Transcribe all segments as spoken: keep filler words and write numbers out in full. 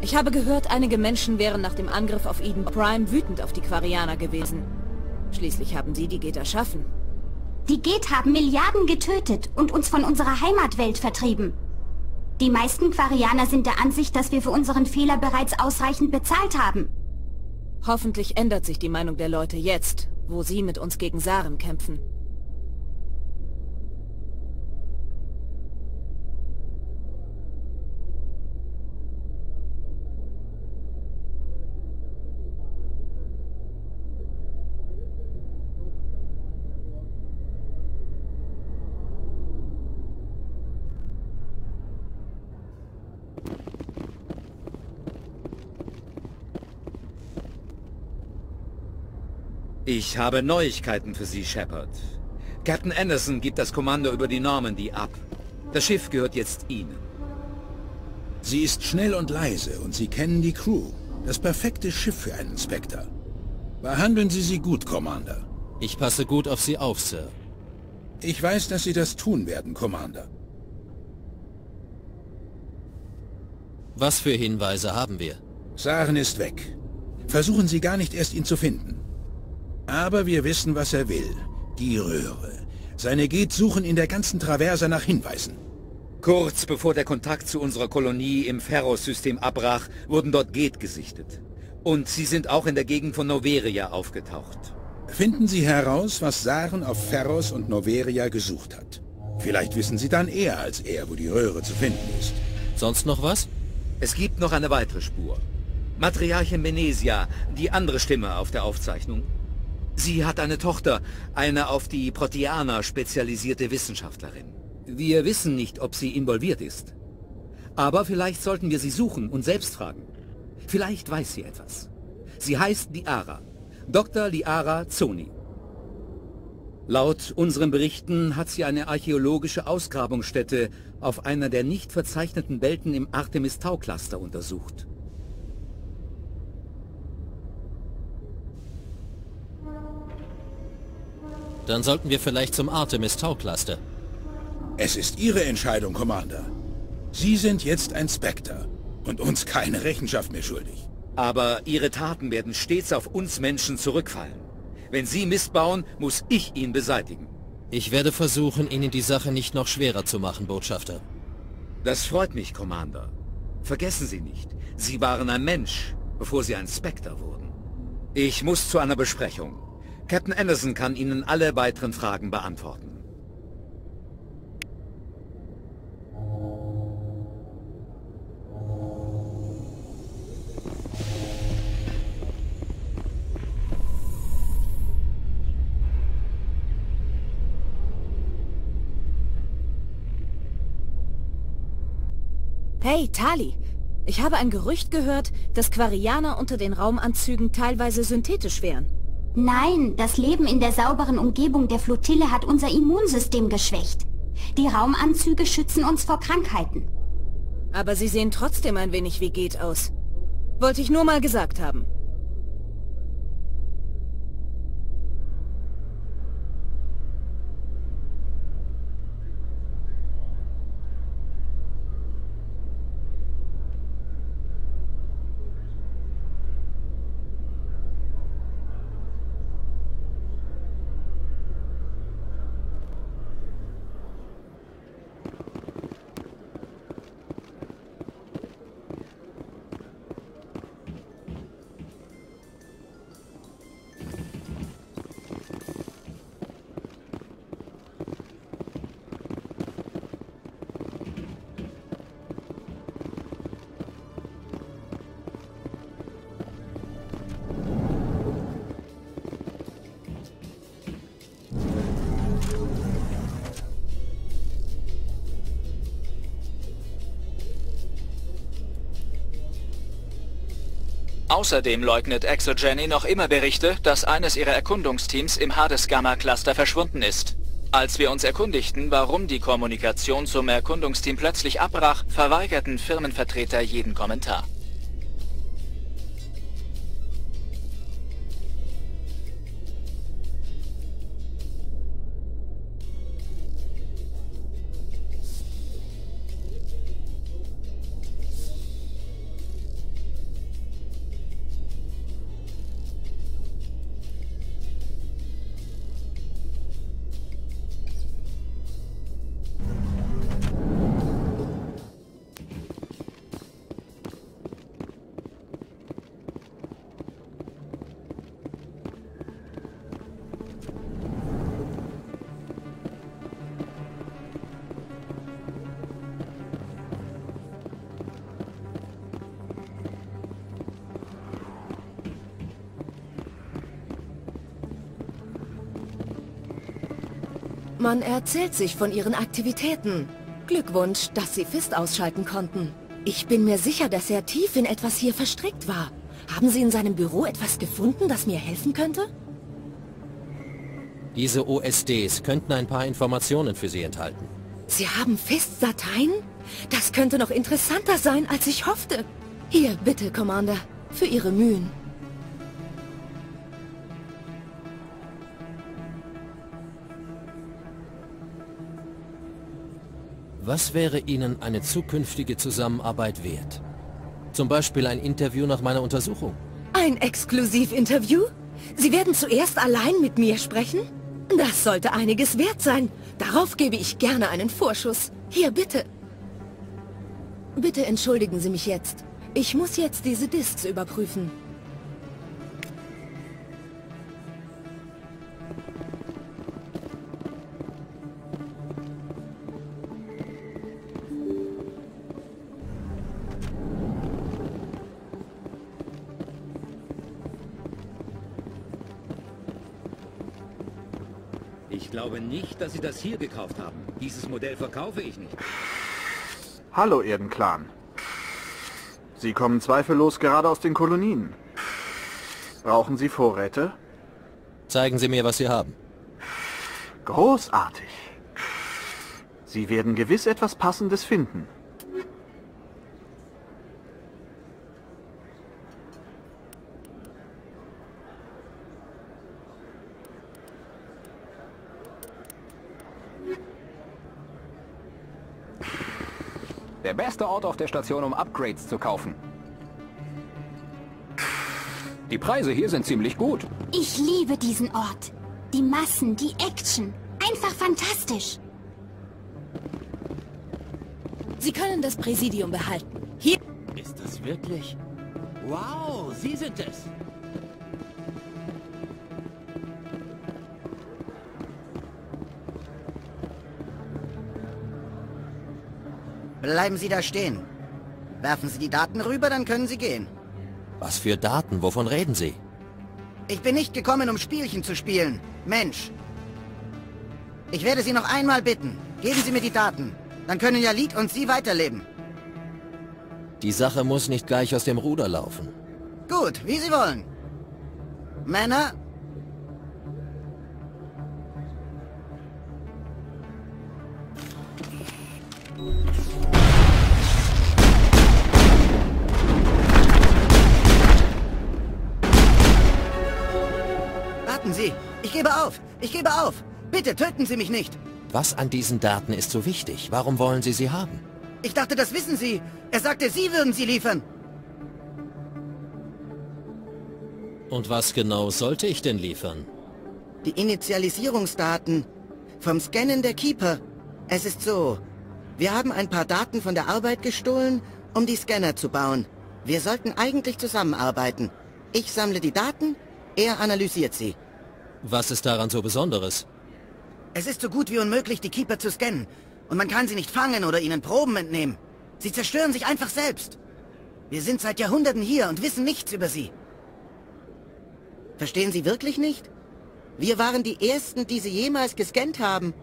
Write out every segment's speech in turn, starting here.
Ich habe gehört, einige Menschen wären nach dem Angriff auf Eden Prime wütend auf die Quarianer gewesen. Schließlich haben sie die Geth erschaffen. Die Geth haben Milliarden getötet und uns von unserer Heimatwelt vertrieben. Die meisten Quarianer sind der Ansicht, dass wir für unseren Fehler bereits ausreichend bezahlt haben. Hoffentlich ändert sich die Meinung der Leute jetzt, wo sie mit uns gegen Saren kämpfen. Ich habe Neuigkeiten für Sie, Shepard. Captain Anderson gibt das Kommando über die Normandy ab. Das Schiff gehört jetzt Ihnen. Sie ist schnell und leise und Sie kennen die Crew. Das perfekte Schiff für einen Spectre. Behandeln Sie sie gut, Commander. Ich passe gut auf Sie auf, Sir. Ich weiß, dass Sie das tun werden, Commander. Was für Hinweise haben wir? Saren ist weg. Versuchen Sie gar nicht erst, ihn zu finden. Aber wir wissen, was er will. Die Röhre. Seine Geth suchen in der ganzen Traverse nach Hinweisen. Kurz bevor der Kontakt zu unserer Kolonie im Ferros-System abbrach, wurden dort Geth gesichtet. Und sie sind auch in der Gegend von Noveria aufgetaucht. Finden Sie heraus, was Saren auf Ferros und Noveria gesucht hat. Vielleicht wissen Sie dann eher als er, wo die Röhre zu finden ist. Sonst noch was? Es gibt noch eine weitere Spur. Matriarchin Menesia, die andere Stimme auf der Aufzeichnung. Sie hat eine Tochter, eine auf die Proteaner spezialisierte Wissenschaftlerin. Wir wissen nicht, ob sie involviert ist. Aber vielleicht sollten wir sie suchen und selbst fragen. Vielleicht weiß sie etwas. Sie heißt Liara. Doktor Liara Zoni. Laut unseren Berichten hat sie eine archäologische Ausgrabungsstätte auf einer der nicht verzeichneten Welten im Artemis-Tau-Cluster untersucht. Dann sollten wir vielleicht zum Artemis-Tau-Cluster. Es ist Ihre Entscheidung, Commander. Sie sind jetzt ein Spectre und uns keine Rechenschaft mehr schuldig. Aber Ihre Taten werden stets auf uns Menschen zurückfallen. Wenn Sie Mist bauen, muss ich ihn beseitigen. Ich werde versuchen, Ihnen die Sache nicht noch schwerer zu machen, Botschafter. Das freut mich, Commander. Vergessen Sie nicht, Sie waren ein Mensch, bevor Sie ein Spectre wurden. Ich muss zu einer Besprechung. Captain Anderson kann Ihnen alle weiteren Fragen beantworten. Hey, Tali. Ich habe ein Gerücht gehört, dass Quarianer unter den Raumanzügen teilweise synthetisch wären. Nein, das Leben in der sauberen Umgebung der Flottille hat unser Immunsystem geschwächt. Die Raumanzüge schützen uns vor Krankheiten. Aber sie sehen trotzdem ein wenig wie Geth aus. Wollte ich nur mal gesagt haben. Außerdem leugnet Exogeny noch immer Berichte, dass eines ihrer Erkundungsteams im Hades-Gamma-Cluster verschwunden ist. Als wir uns erkundigten, warum die Kommunikation zum Erkundungsteam plötzlich abbrach, verweigerten Firmenvertreter jeden Kommentar. Man erzählt sich von ihren Aktivitäten. Glückwunsch, dass Sie Fist ausschalten konnten. Ich bin mir sicher, dass er tief in etwas hier verstrickt war. Haben Sie in seinem Büro etwas gefunden, das mir helfen könnte? Diese O S Ds könnten ein paar Informationen für Sie enthalten. Sie haben Fist-Dateien? Das könnte noch interessanter sein, als ich hoffte. Hier, bitte, Commander, für Ihre Mühen. Was wäre Ihnen eine zukünftige Zusammenarbeit wert? Zum Beispiel ein Interview nach meiner Untersuchung? Ein Exklusivinterview? Sie werden zuerst allein mit mir sprechen? Das sollte einiges wert sein. Darauf gebe ich gerne einen Vorschuss. Hier, bitte. Bitte entschuldigen Sie mich jetzt. Ich muss jetzt diese Disks überprüfen. Ich glaube nicht, dass Sie das hier gekauft haben. Dieses Modell verkaufe ich nicht. Hallo, Erdenclan. Sie kommen zweifellos gerade aus den Kolonien. Brauchen Sie Vorräte? Zeigen Sie mir, was Sie haben. Großartig. Sie werden gewiss etwas Passendes finden. Der beste Ort auf der Station, um Upgrades zu kaufen. Die Preise hier sind ziemlich gut. Ich liebe diesen Ort. Die Massen, die Action. Einfach fantastisch. Sie können das Präsidium behalten. Hier... Ist das wirklich? Wow, Sie sind es! Bleiben Sie da stehen. Werfen Sie die Daten rüber, dann können Sie gehen. Was für Daten? Wovon reden Sie? Ich bin nicht gekommen, um Spielchen zu spielen. Mensch. Ich werde Sie noch einmal bitten. Geben Sie mir die Daten. Dann können ja Lied und Sie weiterleben. Die Sache muss nicht gleich aus dem Ruder laufen. Gut, wie Sie wollen. Männer... Warten Sie! Ich gebe auf! Ich gebe auf! Bitte töten Sie mich nicht! Was an diesen Daten ist so wichtig? Warum wollen Sie sie haben? Ich dachte, das wissen Sie! Er sagte, Sie würden sie liefern! Und was genau sollte ich denn liefern? Die Initialisierungsdaten vom Scannen der Keeper. Es ist so, wir haben ein paar Daten von der Arbeit gestohlen, um die Scanner zu bauen. Wir sollten eigentlich zusammenarbeiten. Ich sammle die Daten, er analysiert sie. Was ist daran so Besonderes? Es ist so gut wie unmöglich, die Keeper zu scannen. Und man kann sie nicht fangen oder ihnen Proben entnehmen. Sie zerstören sich einfach selbst. Wir sind seit Jahrhunderten hier und wissen nichts über sie. Verstehen Sie wirklich nicht? Wir waren die Ersten, die sie jemals gescannt haben.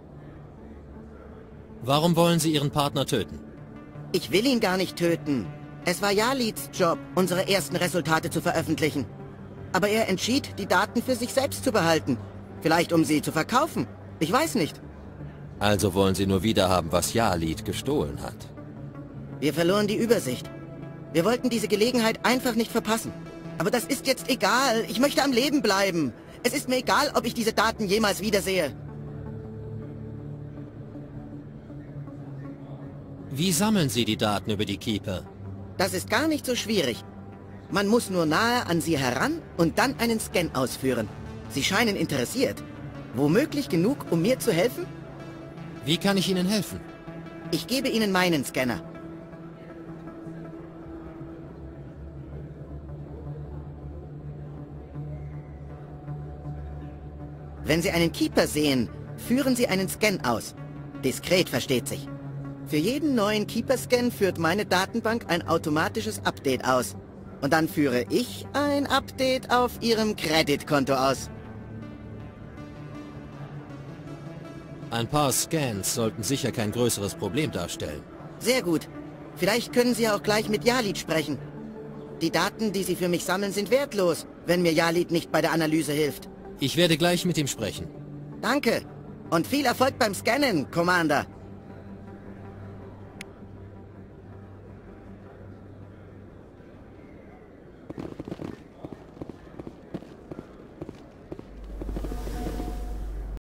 Warum wollen Sie Ihren Partner töten? Ich will ihn gar nicht töten. Es war Yalids Job, unsere ersten Resultate zu veröffentlichen. Aber er entschied, die Daten für sich selbst zu behalten. Vielleicht um sie zu verkaufen. Ich weiß nicht. Also wollen Sie nur wiederhaben, was Yalid gestohlen hat. Wir verloren die Übersicht. Wir wollten diese Gelegenheit einfach nicht verpassen. Aber das ist jetzt egal. Ich möchte am Leben bleiben. Es ist mir egal, ob ich diese Daten jemals wiedersehe. Wie sammeln Sie die Daten über die Keeper? Das ist gar nicht so schwierig. Man muss nur nahe an sie heran und dann einen Scan ausführen. Sie scheinen interessiert. Womöglich genug, um mir zu helfen? Wie kann ich Ihnen helfen? Ich gebe Ihnen meinen Scanner. Wenn Sie einen Keeper sehen, führen Sie einen Scan aus. Diskret, versteht sich. Für jeden neuen Keeper-Scan führt meine Datenbank ein automatisches Update aus. Und dann führe ich ein Update auf Ihrem Kreditkonto aus. Ein paar Scans sollten sicher kein größeres Problem darstellen. Sehr gut. Vielleicht können Sie auch gleich mit Yalit sprechen. Die Daten, die Sie für mich sammeln, sind wertlos, wenn mir Yalit nicht bei der Analyse hilft. Ich werde gleich mit ihm sprechen. Danke. Und viel Erfolg beim Scannen, Commander.